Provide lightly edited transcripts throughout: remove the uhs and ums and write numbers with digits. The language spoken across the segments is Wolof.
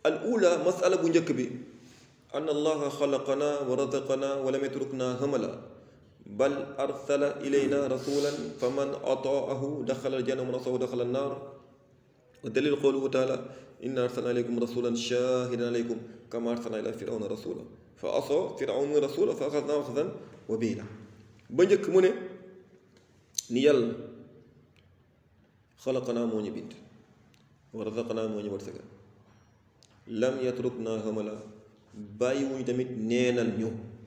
al ula masala bu njëkk bi an allaha xalaqana wa razaqana wa lam yatrukna hamala bal arsala ilayna rasulan faman ataahu daxala aljanna man asahu daxala annaar wa dalil qawluhu taala inna arsalna ilaykum rasulan shahidan alaykum kama arsalna ila firawna rasula fa asa firawna rasula fa axadnaahu axdan wabiila. ba njëkk mu ne ni yàlla xalaqanaa moo ñu bind wa razaqanaa moo ñu wërsëgal lam yatrukna hamala bàyyiwuñu tamit neenal ñu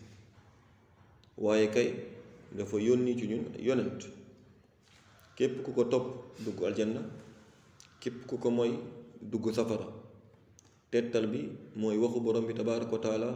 waaye kay dafa yónni ci ñun yonent képp ku ko topp dugg aljanna képp ku ko mooy dugg safara. tettal bi mooy waxu borom bi tabaaraka wa taala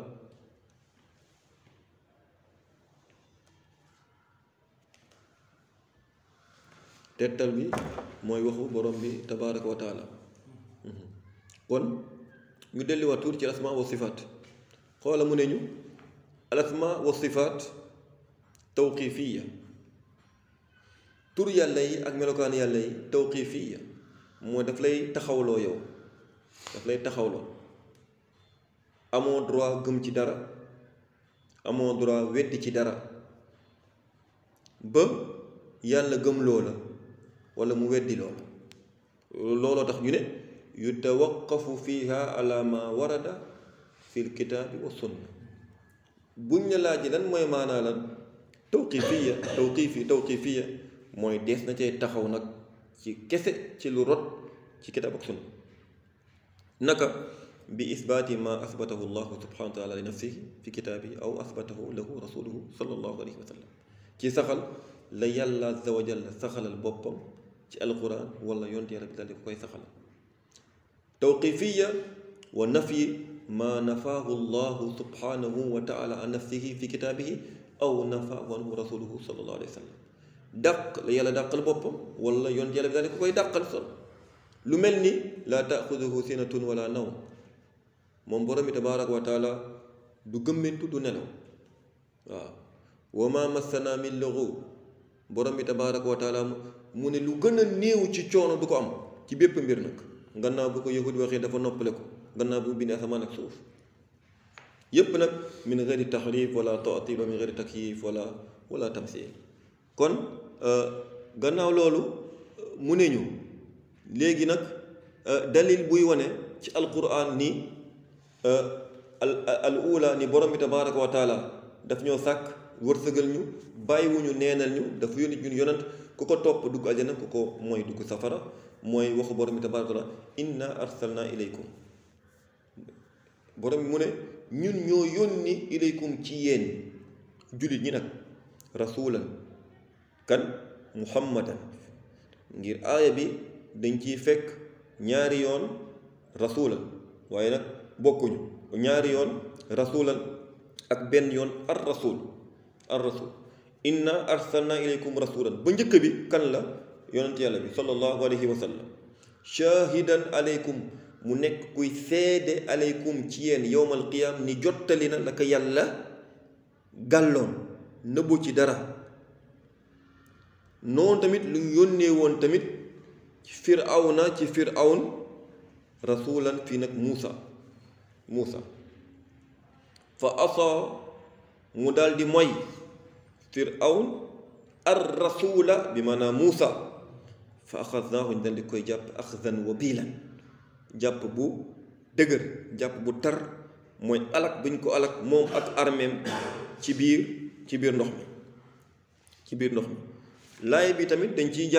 tettal bi mooy waxu borom bi tabaaraka wa taala. kon ñu delluwaat tuuti ci asma wa sifaat. xoola mu ne ñu al asma wa sifaat tawqifiya, tur yàlla yi ak melokaan yàlla yi tawqifiya mooy daf lay taxawloo yow, daf lay taxawloo. amoo droit gëm ci dara, amoo droit weddi ci dara ba yàlla gëm loola wala mu weddi loola. looloo tax ñu ne yutawaqafu fiha ala ma warada fi lkitaabi wa sunna. buñ la laaj lan mooy maanaa lan tawqifiya mooy dees na cay taxaw nag ci kese ci lu rot ci kitaab ak sunna. naka bi isbaati ma asbatahu llahu subhanahu wa taala li nafsihi fi kitaabihi aw asbatahu lahu rasuluhu sallallahu alayhi wa sallam, ci saxal la yàlla azza wa jalla saxalal boppam ci alquran wala yonte yàlla bi daal di ko koy saxal. tawqifiya wa nafyi ma nafaahu llahu subhanahu wa taala an nafsihi fi kitaabihi aw nafaahu anhu rasuluhu sallallahu alayhi wa sallam. dàq la yàlla dàqal boppam wala yonte yàlla bi daal di ko koy dàqal sol. lu mel ni laa taaxuduhu sinatun wala nawm, moom borom bi tabaaraka wa taala du gëmmentu du nelaw. waaw wa ma massana min lughub, borom bi tabaaraka wa taala mu ne lu gën a néew ci coono du ko am ci bépp mbir nag. gannaaw bu ko yahud waxee dafa noppale ko, gannaaw bu bindee asamaan ak suuf yépp nag min ghairi tahrif wala ta'til wa min ghairi takyif wala tamsil. kon gannaaw loolu mu ne ñu léegi nag dalil buy wane ci alquran ni al ula ni borom bi tabaraka wa taala daf ñoo sàkk wërsëgal ñu bàyyiwuñu neenal ñu dafa yónni ñun yonant ku ko topp dugg aljana ku ko mooy dugg safara. mooy waxu borom bi tabaraka wa taala inna arsalna ilaykum, borom bi mu ne ñun ñoo yónni ilaykum ci yéen jullit ñi nag rasulan kan muhammadan. ngir aaya bi dañ ciy fekk ñaari yoon rasulan waaye nag bokkuñu, ñaari yoon rasulan ak benn yoon ar rasul inna arsalna ilaykum rasulan. ba njëkk bi kan la? yonent yàlla bi sallallahu alayhi wa sallam. shahidan aleykum, mu nekk kuy seede aleykum ci yéen yowmal qiyaam ni jottali na la ko yàlla gàlloon nëbbu ci dara. noonu tamit lu yónnee woon tamit ci firawn rasulan fii nag muusa fa asa mu daal di moy firawn ar rasula bi maanaam muusa fa axadnaahu ñu daal di koy jàpp axdan wabiilan, jàpp bu dëgër, jàpp bu tar, mooy alak bi ñu ko alak moom ak armeem ci biir ndox mi. laay bi tamit dañ ciy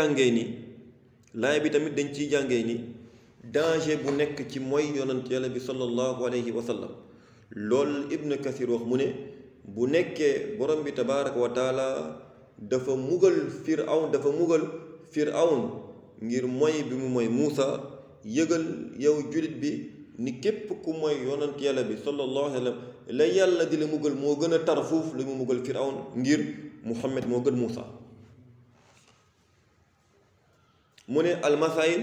jàngee ni danger bu nekk ci mooy yonent yàlla bi sallallahu alayhi wa sallam. loolu Ibn Kathir wax mu ne bu nekkee borom bi tabaaraka wa taala dafa mugal firawn ngir mooy bi mu mooy Muusa, yëgal yow jullit bi ni képp ku mooy yonent yàlla bi sallallahu alayhi wa sallam la yàlla di la mugal moo gën a tar fuuf li mu mugal firawn ngir Muhammad moo gën Muusa. mu ne almasail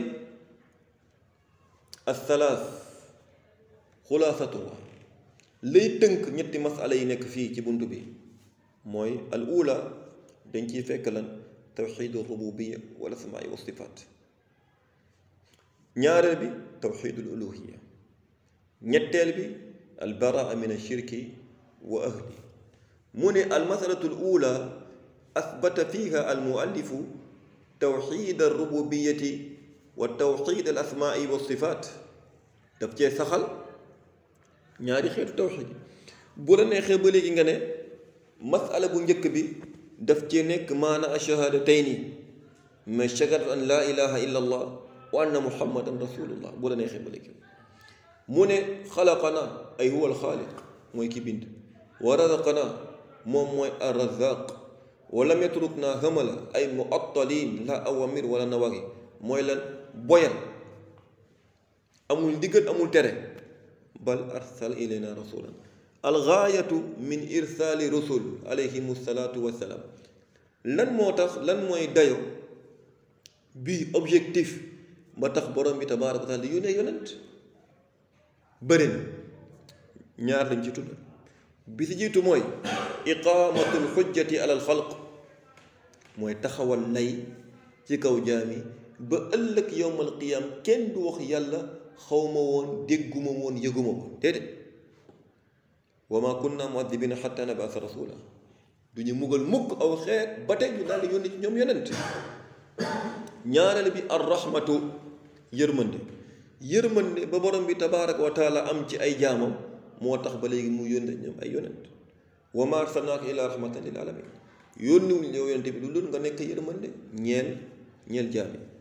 althalath xulaasatuha, lay tënk ñetti masala yi nekk fii ci bunt bi mooy al ula dañ ciy fekk lan tawxidu rububiya wal asmaai wa sifaat. ñaareel bi tawxidul uluhiya, ñetteel bi albaraa min ashirki wa ahli mu ne almasalatu alula asbata fiha almuallifu tawxid alrububiyati wa tawxid alasmaai wa sifaat daf cee saxal ñaari xeetu tawxid bu la neexee ba léegi nga ne masala bu njëkk bi daf cee nekk maana ash-shahadatayni mais shahadatu an laa ilaha illa allah wa anna muhammadan rasulullah bu la neexee ba léegi mu ne xalaqana ay huwa alxaaliq mooy ki bind wa razaqana moom mooy arrazaq wa lam yatrukna hamala ay muattalin la awamir wala nawahi mooy lan boyal amul ndigal amul tere bal arsal ilayna rasulan algaayatu min irsaali rusul alayhim salaatu wassalaam lan moo tax lan mooy dayo bi objectif ba tax borom bi tabaaraka wa taala di yónnee yonent bëri na ñaar lañ ci tudd bi si jiitu mooy iqaamatul xujjati alal xalq mooy taxawal lay ci kaw jaami ba ëllëg yowmal qiyaam kenn du wax yàlla xawma woon dégguma woon yëguma woon déedéet wa ma kunna muadibina xatta nabasa rasula du ñu mugal mukk aw xeet ba tey ñu daal di yónni ci ñoom yonent ñaareel bi arrahmatu yërmande ba borom bi tabaaraka wa taala am ci ay jaamam moo tax ba léegi mu yónni ñoom ay yonent wa ma arsalnaaka illa rahmatan lil alamin yónniwuñ yow yonent bi du loolu nga nekk yërmande ñeel jaam yi